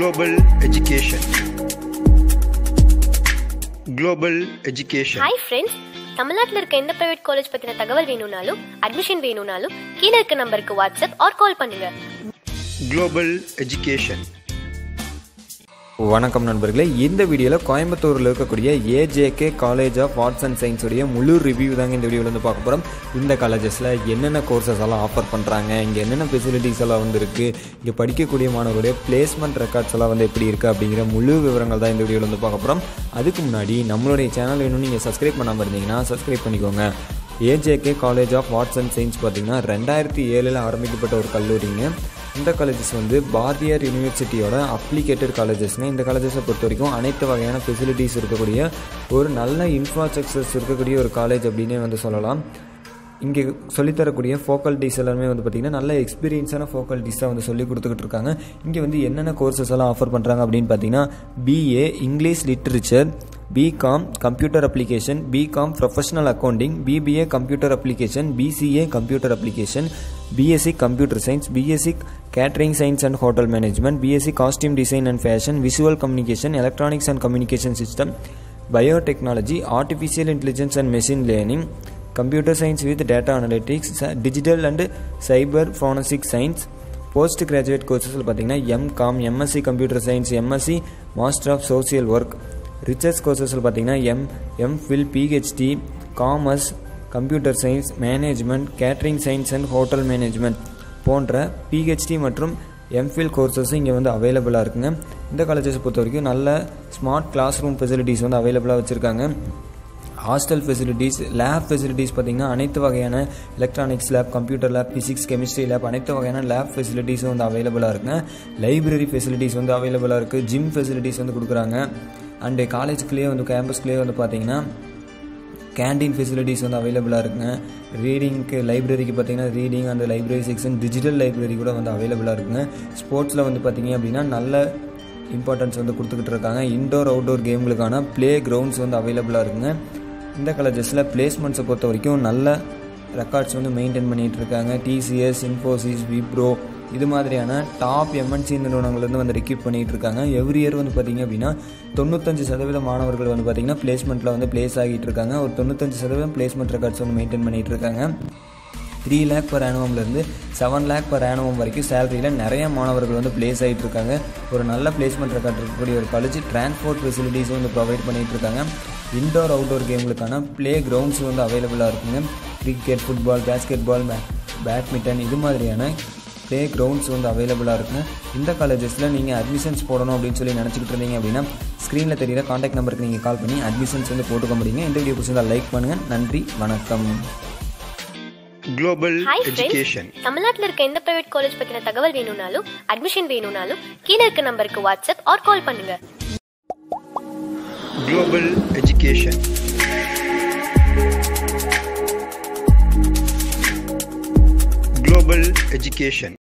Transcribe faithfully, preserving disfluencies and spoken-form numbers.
Global education. Global education. Hi friends, தமிழ்நாட்டில் இருக்க எந்த பிரைவேட் காலேஜ் பத்தின தகவல் வேணும்னாலும் அட்மிஷன் வேணும்னாலும் கீழ இருக்க நம்பருக்கு வாட்ஸ்அப் ஆர் கால் பண்ணுங்க. Global education. வணக்கம் நண்பர்களே, இந்த வீடியோவில் கோயம்புத்தூரில் இருக்கக்கூடிய A J K college of arts and science உடைய முழு ரிவ்யூ தாங்க இந்த வீடியோவில் வந்து பார்க்க போகிறோம். இந்த காலேஜஸில் என்னென்ன கோர்சஸ் எல்லாம் ஆஃபர் பண்ணுறாங்க, இங்கே என்னென்ன ஃபெசிலிட்டிஸ் எல்லாம் வந்து இருக்குது, இங்கே படிக்கக்கூடிய மாணவருடைய பிளேஸ்மெண்ட் ரெக்கார்ட்ஸ் எல்லாம் வந்து எப்படி இருக்குது அப்படிங்கிற முழு விவரங்கள் தான் இந்த வீடியோவில் வந்து பார்க்க போகிறோம். அதுக்கு முன்னாடி நம்மளுடைய சேனல் இன்னும் நீங்கள் சப்ஸ்கிரைப் பண்ணாமல் இருந்தீங்கன்னா சப்ஸ்கிரைப் பண்ணிக்கோங்க. A J K college of arts and science பார்த்திங்கன்னா ரெண்டாயிரத்தி ஏழில் ஆரம்பிக்கப்பட்ட ஒரு கல்லூரிங்க. இந்த காலேஜஸ் வந்து பாரதியார் யூனிவர்சிட்டியோட அப்ளிகேட்டட் காலேஜஸ்ங்க. இந்த காலேஜஸை பொறுத்த வரைக்கும் அனைத்து வகையான ஃபெசிலிட்டிஸ் இருக்கக்கூடிய ஒரு நல்ல இன்ஃப்ராஸ்ட்ரக்சர்ஸ் இருக்கக்கூடிய ஒரு காலேஜ் அப்படின்னே வந்து சொல்லலாம். இங்கே சொல்லித்தரக்கூடிய ஃபேக்கல்டிஸ் எல்லாமே வந்து பார்த்திங்கன்னா நல்ல எக்ஸ்பீரியன்ஸான ஃபேக்கல்டிஸாக வந்து சொல்லி கொடுத்துக்கிட்டு இருக்காங்க. இங்கே வந்து என்னென்ன கோர்சஸ் எல்லாம் ஆஃபர் பண்ணுறாங்க அப்படின்னு பார்த்தீங்கன்னா B A English literature, B Com computer application, B Com professional accounting, B B A computer application, B C A computer application, B S C computer science, B S C catering science and hotel management, B S C costume design and fashion, visual communication, electronics and communication system, biotechnology, artificial intelligence and machine learning, computer science with data analytics, digital and cyber forensic science. Post graduate கோர்சஸில் பார்த்தீங்கன்னா M Com, M S C computer science, M S C master of social work. Research கோர்சஸில் பார்த்தீங்கன்னா M MPhil, P H D, commerce, computer science, management, catering science and hotel management போன்ற P H D மற்றும் MPhil கோர்சஸும் இங்கே வந்து அவைலபிளாக இருக்குங்க. இந்த காலேஜஸை பொறுத்த வரைக்கும் நல்ல ஸ்மார்ட் கிளாஸ் ரூம் ஃபெசிலிட்டிஸ் வந்து அவைலபிளாக வச்சுருக்காங்க. ஹாஸ்டல் ஃபெசிலிட்டிஸ், லேப் ஃபெசிலிட்டிஸ் பார்த்திங்கன்னா அனைத்து வகையான electronics lab, computer lab, physics, chemistry lab அனைத்து வகையான லேப் ஃபெசிலிட்டிஸும் வந்து அவைலபிளாக இருக்குங்க. லைப்ரரி ஃபெசிலிட்டிஸ் வந்து அவைலபிளாக இருக்குது. ஜிம் ஃபெசிலிட்டிஸ் வந்து கொடுக்குறாங்க. அண்டு காலேஜுக்குள்ளேயே வந்து கேம்பஸ்க்குள்ளேயே வந்து பார்த்திங்கன்னா கேண்டீன் ஃபெசிலிட்டிஸ் வந்து அவைலபிளாக இருக்குங்க. ரீடிங்க்கு லைப்ரரிக்கு பார்த்திங்கன்னா reading and library section, digital library கூட வந்து அவைலபிளாக இருக்குங்க. ஸ்போர்ட்ஸில் வந்து பார்த்திங்க அப்படின்னா நல்ல இம்பார்ட்டன்ஸ் வந்து கொடுத்துக்கிட்டு இருக்காங்க. இன்டோர் அவுட்டோர் கேம்களுக்கான ப்ளே கிரவுண்ட்ஸ் வந்து அவைலபிளாக இருக்குங்க. இந்த காலேஜஸில் பிளேஸ்மெண்ட்ஸை பொறுத்த வரைக்கும் நல்ல ரெக்கார்ட்ஸ் வந்து மெயின்டைன் பண்ணிகிட்டு இருக்காங்க. T C S, Infosys, Wipro இது மாதிரியான டாப் M N C நிறுவனங்கள்லேருந்து வந்து ரெக்ரூட் பண்ணிகிட்டு இருக்காங்க. எவ்ரி இயர் வந்து பார்த்திங்க அப்படின்னா தொண்ணூத்தஞ்சு சதவீத மாணவர்கள் வந்து பார்த்திங்கன்னா பிளேஸ்மெண்ட்டில் வந்து பிளேஸ் ஆகிட்டு இருக்காங்க. ஒரு தொண்ணூத்தஞ்சு சதவீதம் பிளேஸ்மெண்ட் ரெக்கார்ட்ஸ் வந்து மெயின்டைன் பண்ணிகிட்டு இருக்காங்க. த்ரீ லேக் பர் ஆனுவம்லேருந்து செவன் லேக் பர் ஆனுவம் வரைக்கும் சேலரியில் நிறைய மாணவர்கள் வந்து பிளேஸ் ஆகிட்டு இருக்காங்க. ஒரு நல்ல பிளேஸ்மெண்ட் ரெக்கார்ட் இருக்கக்கூடிய ஒரு காலேஜ். டிரான்ஸ்போர்ட் ஃபெசிலிட்டிஸும் வந்து ப்ரொவைட் பண்ணிகிட்டு இருக்காங்க. இன்டோர் அவுட்டோர் கேம்களுக்கான ப்ளே கிரவுண்ட்ஸ் வந்து அவைலபிளாக இருக்குங்க. Cricket, football, basketball, badminton இது மாதிரியான ப்ளே கிரவுண்ட்ஸ் வந்து அவைலபிளாக இருக்குங்க. இந்த காலேஜஸில் நீங்கள் அட்மிஷன்ஸ் போடணும் அப்படின்னு சொல்லி நினச்சிக்கிட்டு இருந்தீங்க அப்படின்னா ஸ்க்ரீனில் தெரிகிற காண்டாக்ட் நம்பருக்கு நீங்கள் கால் பண்ணி அட்மிஷன்ஸ் வந்து போட்டுக்க முடியுங்க. இந்த வீடியோ பிடிச்சிருந்தா லைக் பண்ணுங்கள். நன்றி, வணக்கம். Global education. தமிழ்நாட்டில் இருக்க எந்த பிரைவேட் காலேஜ் பத்தின தகவல் வேணும்னாலும் அட்மிஷன் வேணும்னாலும் கீழ இருக்க நம்பருக்கு வாட்ஸ்அப் ஆர் கால் பண்ணுங்க. Global education. Global education.